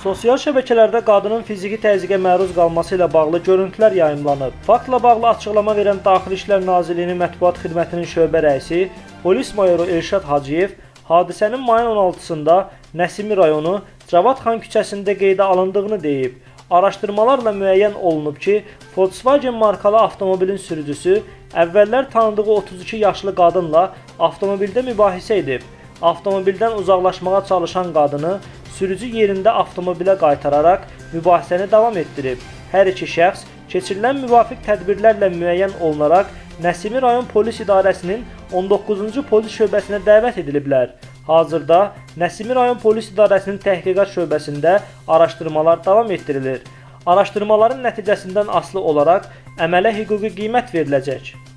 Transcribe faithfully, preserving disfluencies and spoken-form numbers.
Sosial şəbəkələrdə qadının fiziki təzyiqə məruz qalması ilə bağlı görüntülər yayımlanıb. Faktla bağlı açıqlama verən Daxili İşlər Nazirliyinin mətbuat xidmətinin şöbə rəisi polis mayoru Elşad Hacıyev hadisənin mayın on altısında Nəsimi rayonu Cavadxan küçəsində qeydə alındığını deyib. Araşdırmalarla müəyyən olunub ki, Volkswagen markalı avtomobilin sürücüsü əvvəllər tanıdığı otuz iki yaşlı qadınla avtomobildə mübahisə edib. Avtomobildən uzaqlaşmağa çalışan qadını sürücü yerində avtomobilə qaytararaq mübahisəni davam etdirib. Hər iki şəxs keçirilən müvafiq tədbirlərlə müəyyən olunaraq Nəsimi rayon polis idarəsinin on doqquzuncu polis şöbəsinə dəvət ediliblər. Hazırda Nəsimi rayon polis idarəsinin təhqiqat şöbəsində araşdırmalar davam etdirilir. Araşdırmaların nəticəsindən asılı olaraq əmələ hüquqi qiymət veriləcək.